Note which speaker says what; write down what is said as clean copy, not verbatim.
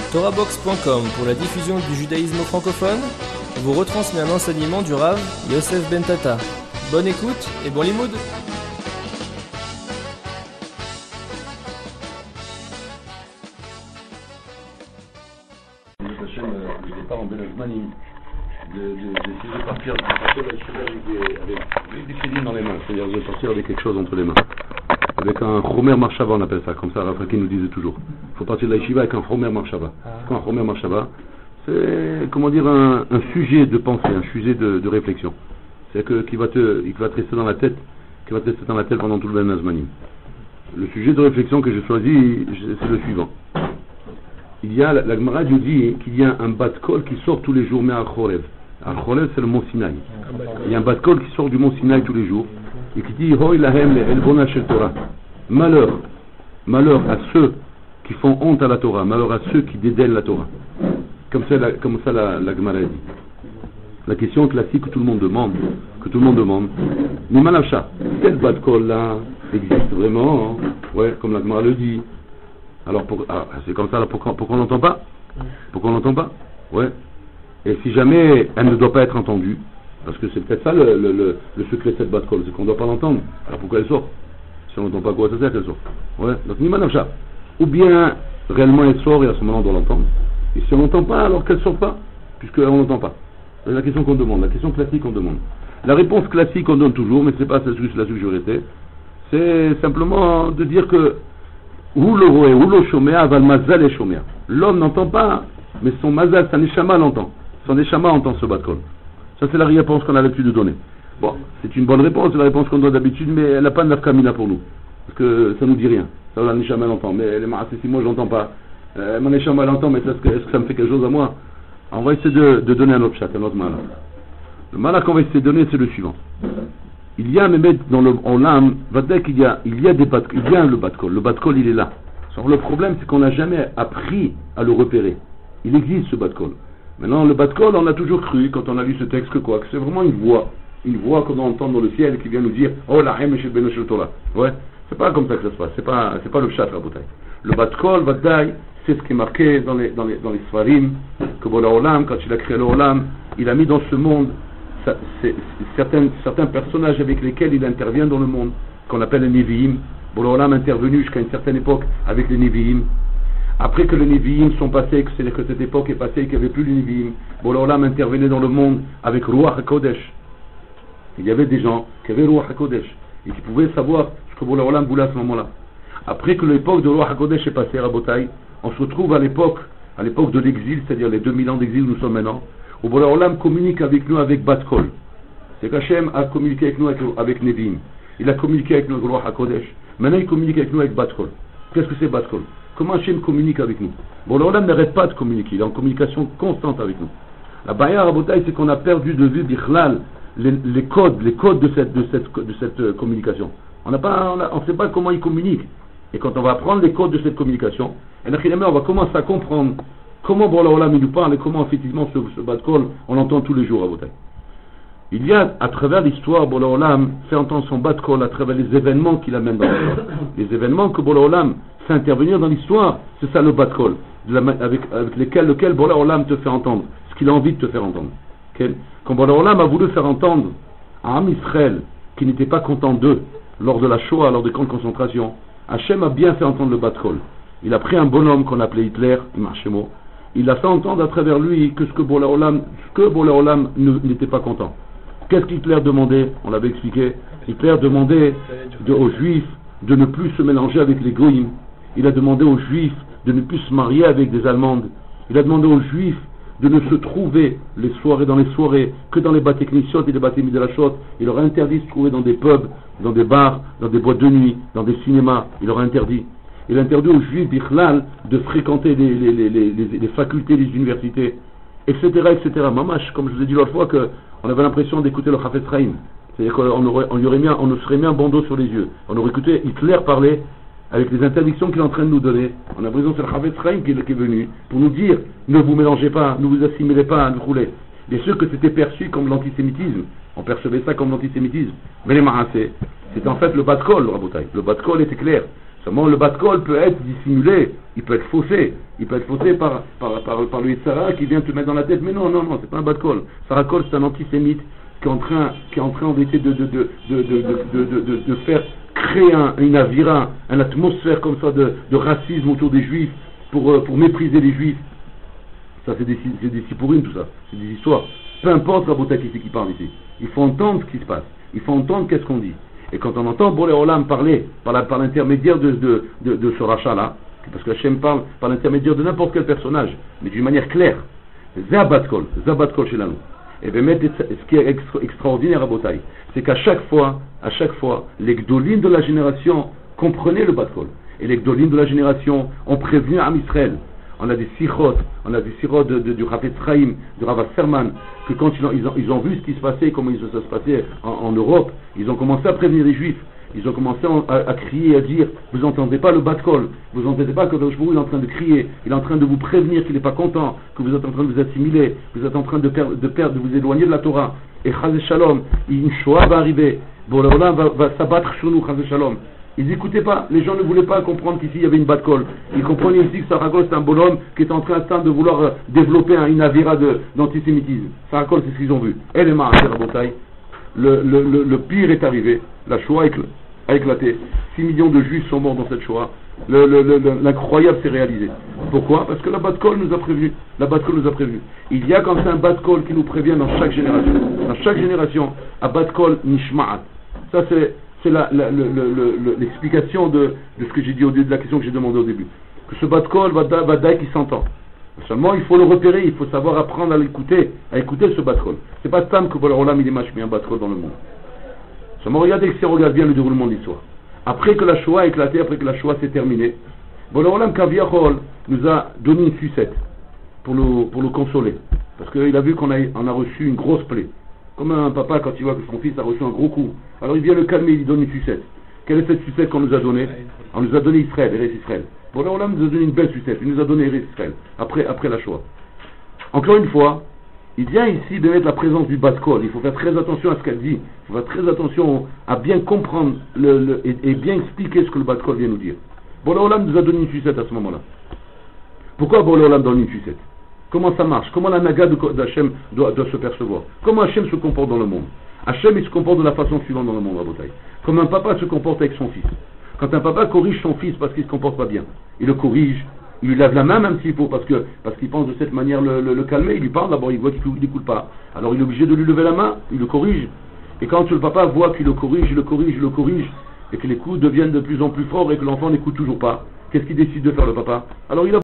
Speaker 1: Torahbox.com pour la diffusion du judaïsme francophone vous retransmet un enseignement du Rav Yosef Ben Tata. Bonne écoute et bon limoud.
Speaker 2: Le départ en Benazmanim, d'essayer de partir avec des crédits dans les mains, c'est-à-dire de sortir avec quelque chose entre les mains. Avec un Chomer Marshava, on appelle ça, comme ça Rafaki nous disait toujours. Il faut partir de la yeshiva avec un Chomer Marshava. Un Chomer Marshava, c'est, comment dire, un sujet de pensée, un sujet de réflexion. C'est qui va te rester dans la tête, pendant tout le Benazmanim. Le sujet de réflexion que j'ai choisi, c'est le suivant. Il y a, la Gemara nous dit qu'il y a un bat kol qui sort tous les jours, mais à Chorev. À Chorev, c'est le mont Sinaï. Il y a un bat kol qui sort du mont Sinaï tous les jours et qui dit Hoi lahem elbona shel Torah. Malheur à ceux qui font honte à la Torah, malheur à ceux qui dédaignent la Torah. Comme ça la Gemara dit. La question classique que tout le monde demande, Nimanavcha, cette bat kol là existe vraiment, hein? Ouais, comme la Gemara le dit. Alors c'est comme ça là, pourquoi on l'entend pas? Ouais. Et si jamais elle ne doit pas être entendue, parce que c'est peut-être ça le secret de cette bat kol, c'est qu'on ne doit pas l'entendre. Alors pourquoi elle sort? Si on n'entend pas, quoi ça sert qu'elle sort? Ouais. Donc ni manavcha. Ou bien réellement elle sort et à ce moment on doit l'entendre. Et si on n'entend pas, alors qu'elle sort pas, puisqu'on n'entend pas. C'est la question qu'on demande, la question classique qu'on demande. La réponse classique qu'on donne toujours, mais c'est pas juste la sécurité, c'est simplement de dire que l'homme n'entend pas, mais son mazal, sa neshama l'entend. Son neshama entend ce bat kol. Ça, c'est la réponse qu'on a l'habitude de donner. Bon, c'est une bonne réponse, c'est la réponse qu'on donne d'habitude, mais elle n'a pas de nafkamina pour nous. Parce que ça nous dit rien. Ça, la neshama l'entend. Mais les marasses, si moi, je l'entends pas. Mon neshama l'entend, mais est-ce que ça me fait quelque chose à moi? On va essayer de donner un autre chat, un autre malak. Le malak qu'on va essayer de donner, c'est le suivant. Il y a même dans le olam, il y a le bat kol. Le bat kol, il est là. Alors, le problème, c'est qu'on n'a jamais appris à le repérer. Il existe ce bat kol. Maintenant, le bat kol, on a toujours cru, quand on a lu ce texte, que c'est vraiment une voix qu'on entend dans le ciel qui vient nous dire oh la haim shel beno shel Torah. Ouais, c'est pas comme ça que ça se passe. C'est pas le pshat rabotai. Le bat kol, vadai, c'est ce qui est marqué dans les sfarim, que Bola Olam, quand il a créé le Olam, il a mis dans ce monde certains personnages avec lesquels il intervient dans le monde, qu'on appelle les Nevi'im. Bola Olam intervenu jusqu'à une certaine époque avec les Nevi'im. Après que les Nevi'im sont passés, c'est-à-dire que cette époque est passée et qu'il n'y avait plus les Nevi'im, Bola Olam intervenait dans le monde avec Ruach HaKodesh. Il y avait des gens qui avaient Ruach HaKodesh et qui pouvaient savoir ce que Bola Olam voulait à ce moment-là. Après que l'époque de Ruach HaKodesh est passée, Rabotai, on se retrouve à l'époque de l'exil, c'est-à-dire les 2000 ans d'exil où nous sommes maintenant, où Bola Olam communique avec nous avec bat kol. C'est qu'Hachem a communiqué avec nous avec Nevi'im. Il a communiqué avec nous avec Ruach HaKodesh. Maintenant, il communique avec nous avec bat kol. Qu'est-ce que c'est bat kol? Comment Hachem communique avec nous? Bola Olam n'arrête pas de communiquer. Il est en communication constante avec nous. La baïa Rabotai, c'est qu'on a perdu de vue bichlal les codes de cette communication. On ne sait pas comment il communique. Et quand on va apprendre les codes de cette communication, on va commencer à comprendre comment Bola Olam nous parle et comment effectivement ce bat kol on l'entend tous les jours à Botaï. Il y a à travers l'histoire, Bola Olam fait entendre son bat kol à travers les événements qu'il amène dans l'histoire. Les événements que Bola Olam fait intervenir dans l'histoire, c'est ça le bat kol, avec lequel Bola Olam te fait entendre ce qu'il a envie de te faire entendre. Quand Bola Olam a voulu faire entendre à Am Israël qui n'était pas content d'eux lors de la Shoah, lors des camps de concentration, Hachem a bien fait entendre le bat kol. Il a pris un bonhomme qu'on appelait Hitler, Marchemo. Il a fait entendre à travers lui que Bola Olam n'était pas content. Qu'est-ce qu'Hitler demandait? On l'avait expliqué. Hitler demandait aux Juifs de ne plus se mélanger avec les Goïms. Il a demandé aux Juifs de ne plus se marier avec des Allemandes. Il a demandé aux Juifs de ne se trouver dans les soirées que dans les bâtés knisot et les bâtés midrashot. Il leur a interdit de se trouver dans des pubs, dans des bars, dans des boîtes de nuit, dans des cinémas. Il leur a interdit. Il a interdit aux Juifs bichlal de fréquenter les facultés, les universités, etc., etc. Mamash, comme je vous ai dit l'autre fois, qu'on avait l'impression d'écouter le Chafetz Chaim. C'est-à-dire qu'on nous serait mis un bandeau sur les yeux. On aurait écouté Hitler parler avec les interdictions qu'il est en train de nous donner. On a l'impression que c'est le Chafetz Chaim qui est venu pour nous dire ne vous mélangez pas, ne vous assimilez pas, ne roulez. Bien sûr que c'était perçu comme l'antisémitisme. On percevait ça comme l'antisémitisme. Mais les marassés, c'était en fait le bat kol, le Rabotai. Le bat kol était clair. Seulement, le bat-kol peut être dissimulé, il peut être faussé. Il peut être faussé par le Yitzhara qui vient te mettre dans la tête. Mais non, c'est pas un bat-kol. Sarah Kol, c'est un antisémite qui est en train en vérité de faire créer une avira, une atmosphère comme ça de racisme autour des juifs pour mépriser les juifs. Ça, c'est des sipourines, tout ça. C'est des histoires. Peu importe Rabotai qui c'est qui parle ici. Il faut entendre ce qui se passe. Il faut entendre qu'est-ce qu'on dit. Et quand on entend Boré Olam parler par l'intermédiaire de ce rachat-là, parce que Hachem parle par l'intermédiaire de n'importe quel personnage, mais d'une manière claire, Zabatkol chez l'annou. Et bien, ce qui est extraordinaire à Botaï, c'est qu'à chaque fois, les Gdolim de la génération comprenaient le Batkol. Et les Gdolim de la génération ont prévenu Am Israël. On a des sirots du Rav Etzraïm, du Rav Serman, que quand ils ont vu ce qui se passait, comment ça se passait en Europe, ils ont commencé à prévenir les Juifs. Ils ont commencé à crier, à dire, vous n'entendez pas le bat-kol, vous n'entendez pas que le Shbourou est en train de crier, il est en train de vous prévenir qu'il n'est pas content, que vous êtes en train de vous assimiler, vous êtes en train de vous éloigner de la Torah. Et Chazé Shalom, une Shoah va arriver, bon, le Olam va s'abattre sur nous, Chazé Shalom. Ils n'écoutaient pas, les gens ne voulaient pas comprendre qu'ici il y avait une bat-kol. Ils comprenaient ici que Sarah Kol c'est un bonhomme qui est en train de vouloir développer une avira d'antisémitisme. Sarah Kol c'est ce qu'ils ont vu. Et les mains à Rabotai, le pire est arrivé, la Shoah a éclaté. 6 millions de juifs sont morts dans cette Shoah. L'incroyable s'est réalisé. Pourquoi? Parce que la bat-kol nous a prévenu. Il y a comme ça un bat-kol qui nous prévient dans chaque génération. Dans chaque génération, un bat-kol nishma'at. Ça c'est l'explication de ce que j'ai dit au début, de la question que j'ai demandé au début. Que ce bat-kol va d'ailleurs qui s'entend. Seulement, il faut le repérer, il faut savoir apprendre à écouter ce bat-kol. C'est pas Tam que Olam il est mâché un bat-kol dans le monde. Seulement, regardez bien le déroulement de l'histoire. Après que la Shoah a éclaté, après que la Shoah s'est terminée, Olam Kaviachol nous a donné une sucette pour le consoler. Parce qu'il a vu qu'on a reçu une grosse plaie. Comme un papa quand il voit que son fils a reçu un gros coup. Alors il vient le calmer, il lui donne une sucette. Quelle est cette sucette qu'on nous a donnée? On nous a donné Israël, Eretz Israël. Olam nous a donné une belle sucette, il nous a donné Eretz Israël, après la Shoah. Encore une fois, il vient ici de mettre la présence du bat-kol. Il faut faire très attention à ce qu'elle dit. Il faut faire très attention à bien comprendre et bien expliquer ce que le bat-kol vient nous dire. Olam nous a donné une sucette à ce moment-là. Pourquoi Olam donne une sucette? Comment ça marche? Comment la naga d'Hachem doit se percevoir? Comment Hachem se comporte dans le monde? Hachem il se comporte de la façon suivante dans le monde, Rabotai. Comme un papa se comporte avec son fils. Quand un papa corrige son fils parce qu'il ne se comporte pas bien, il le corrige, il lui lève la main même s'il faut, parce qu'il pense de cette manière le calmer, il lui parle d'abord, il voit qu'il n'écoute pas. Alors il est obligé de lui lever la main, il le corrige. Et quand le papa voit qu'il le corrige, et que les coups deviennent de plus en plus forts et que l'enfant n'écoute toujours pas, qu'est-ce qu'il décide de faire le papa? Alors il a